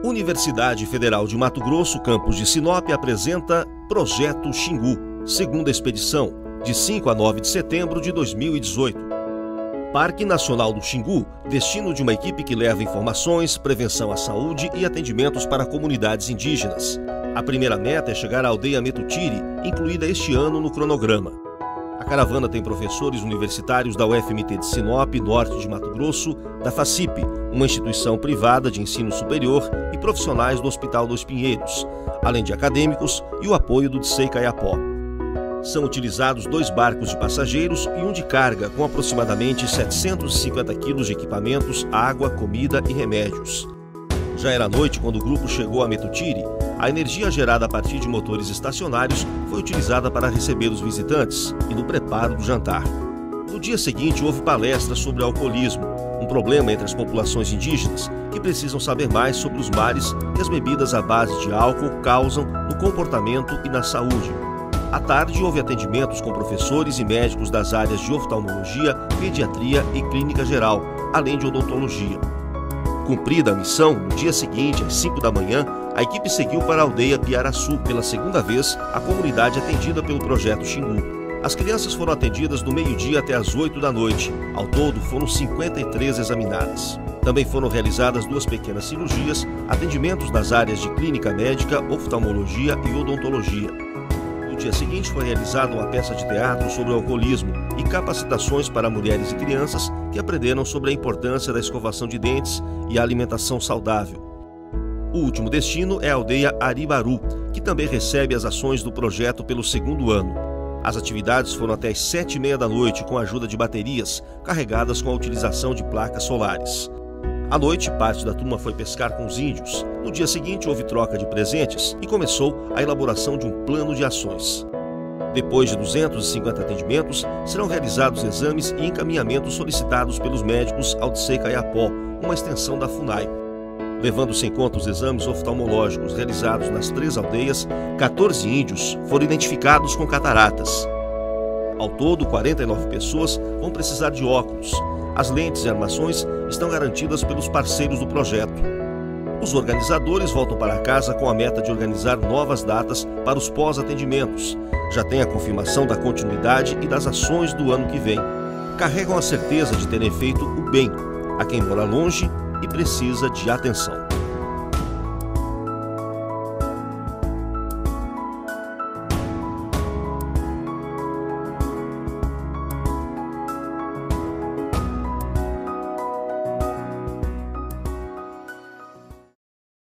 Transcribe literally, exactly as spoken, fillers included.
Universidade Federal de Mato Grosso, campus de Sinop, apresenta Projeto Xingu, segunda expedição, de cinco a nove de setembro de dois mil e dezoito. Parque Nacional do Xingu, destino de uma equipe que leva informações, prevenção à saúde e atendimentos para comunidades indígenas. A primeira meta é chegar à aldeia Metutiri, incluída este ano no cronograma. A caravana tem professores universitários da U F M T de Sinop, norte de Mato Grosso, da FACIP, uma instituição privada de ensino superior, e profissionais do Hospital dos Pinheiros, além de acadêmicos e o apoio do Dicei Caiapó. São utilizados dois barcos de passageiros e um de carga, com aproximadamente setecentos e cinquenta quilos de equipamentos, água, comida e remédios. Já era noite quando o grupo chegou a Metutiri. A energia gerada a partir de motores estacionários foi utilizada para receber os visitantes e no preparo do jantar. No dia seguinte, houve palestra sobre alcoolismo, um problema entre as populações indígenas que precisam saber mais sobre os mares que as bebidas à base de álcool causam no comportamento e na saúde. À tarde, houve atendimentos com professores e médicos das áreas de oftalmologia, pediatria e clínica geral, além de odontologia. Cumprida a missão, no dia seguinte, às cinco da manhã, a equipe seguiu para a aldeia Piaraçu. Pela segunda vez, a comunidade atendida pelo Projeto Xingu. As crianças foram atendidas do meio-dia até às oito da noite. Ao todo, foram cinquenta e três examinadas. Também foram realizadas duas pequenas cirurgias, atendimentos das áreas de clínica médica, oftalmologia e odontologia. No dia seguinte, foi realizada uma peça de teatro sobre o alcoolismo e capacitações para mulheres e crianças que aprenderam sobre a importância da escovação de dentes e a alimentação saudável. O último destino é a aldeia Aribaru, que também recebe as ações do projeto pelo segundo ano. As atividades foram até às sete e meia da noite, com a ajuda de baterias carregadas com a utilização de placas solares. À noite, parte da turma foi pescar com os índios. No dia seguinte, houve troca de presentes e começou a elaboração de um plano de ações. Depois de duzentos e cinquenta atendimentos, serão realizados exames e encaminhamentos solicitados pelos médicos ao Dicei Caiapó, uma extensão da FUNAI. Levando-se em conta os exames oftalmológicos realizados nas três aldeias, quatorze índios foram identificados com cataratas. Ao todo, quarenta e nove pessoas vão precisar de óculos. As lentes e armações estão garantidas pelos parceiros do projeto. Os organizadores voltam para casa com a meta de organizar novas datas para os pós-atendimentos. Já tem a confirmação da continuidade e das ações do ano que vem. Carregam a certeza de terem feito o bem a quem mora longe e precisa de atenção.